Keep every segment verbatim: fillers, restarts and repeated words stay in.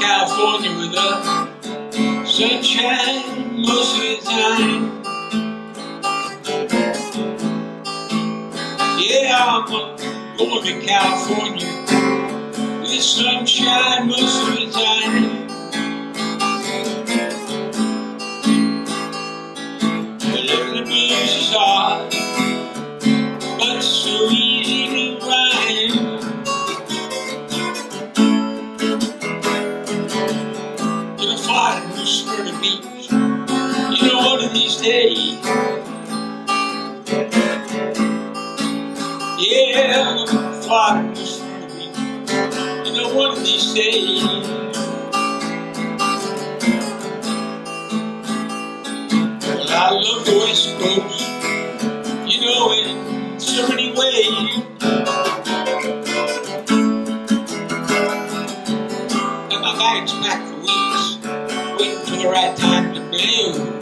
California with the sunshine most of the time. Yeah, I'm going to California with the sunshine most of the time. The living the blues is hard, but so easy to rhyme. Gonna fly to New Smyrna Beach, you know, one of these days. Yeah, I'm gonna fly to New Smyrna Beach, you know, one of these days. Well, I love the West Coast, you know, in so many ways. And my bag's packed for weeks, waiting for the right time to blow.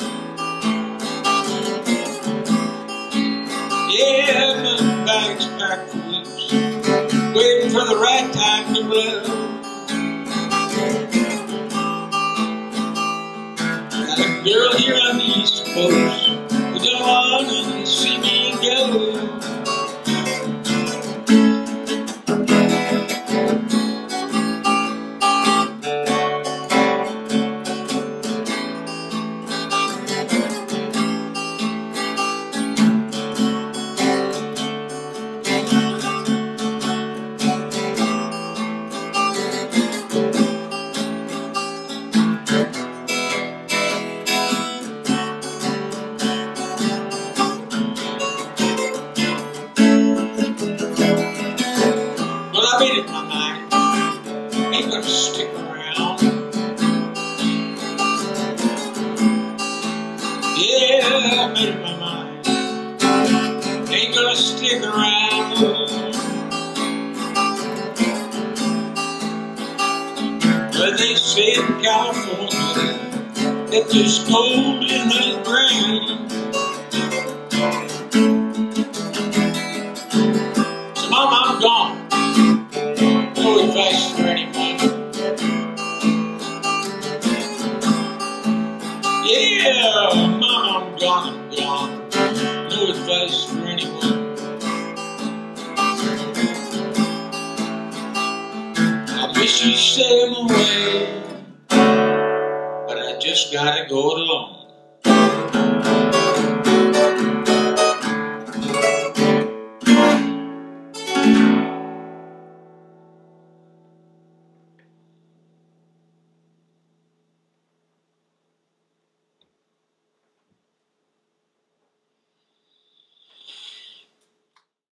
Yeah, my bag's packed for weeks, waiting for the right time to blow. Got a girl here on the East Coast who don't want to see me go. I made up my mind, ain't gonna stick around. Yeah, I made up my mind, ain't gonna stick around. But they say in California that there's gold in the ground. So mama, I'm gone. No advice for anyone. Yeah, mama, I'm gone, I'm gone. No advice for anyone. I wish you'd stay away, but I just gotta go it alone.